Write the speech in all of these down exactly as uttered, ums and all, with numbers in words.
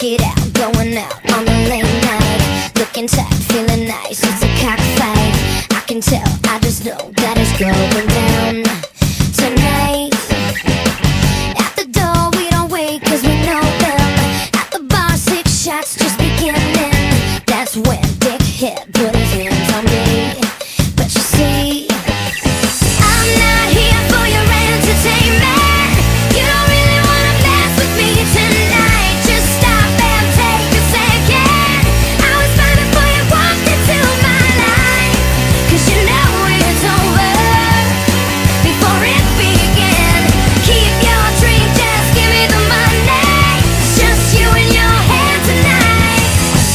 check it out, going out on a late night, looking tight, feeling nice, it's a cockfight. I can tell, I just know that it's going down tonight. At the door we don't wait cause we know them. At the bar six shots just beginning. That's when Dick hit put his hands on me. But you see, I'm not here for your entertainment. You don't really wanna mess with me tonight. Just stop and take a second. I was fine before you walked into my life, cause you know it's over before it began. Keep your drink, just give me the money. It's just you and your head tonight.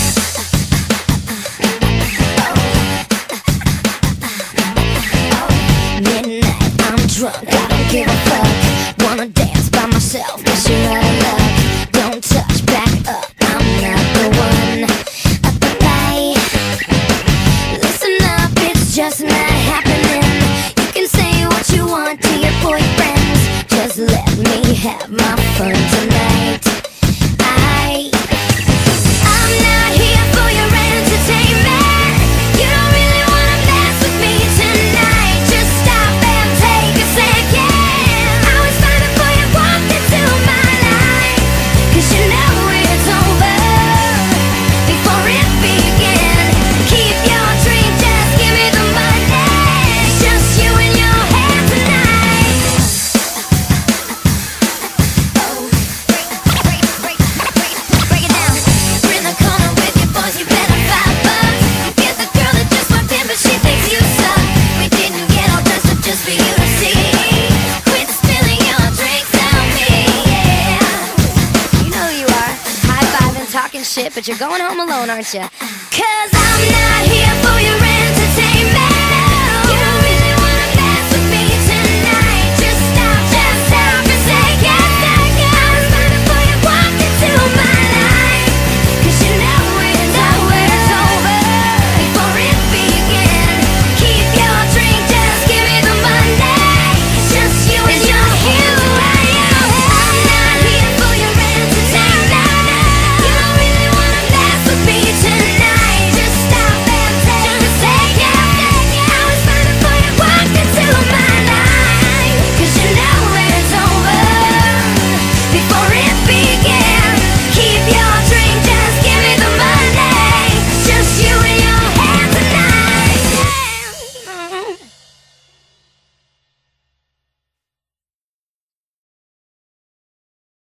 Midnight, I'm drunk, I don't give a fuck. Wanna dance by myself, guess you're out of luck. Don't touch, back up, I'm not the one. Up the light, listen up, it's just not happening. You can say what you want to your boyfriends, just let me have my fun tonight. I, I'm not here for your entertainment. You don't really wanna mess with me tonight. Just stop and take a second. I was fine before you walked into my life, cause you know it's over before it began. Keep your drink, just give me the money. It's just you and your head tonight. Oh, break, break, break, break, break it down. You're in the corner with your boys, you better five bucks. You get the girl that just walked in, but she thinks you suck. We didn't get all dressed up just for you to see. Quit spilling your drinks on me, yeah. You know who you are, high-fiving, talking shit, but you're going home alone, aren't you? Cause I'm not here for your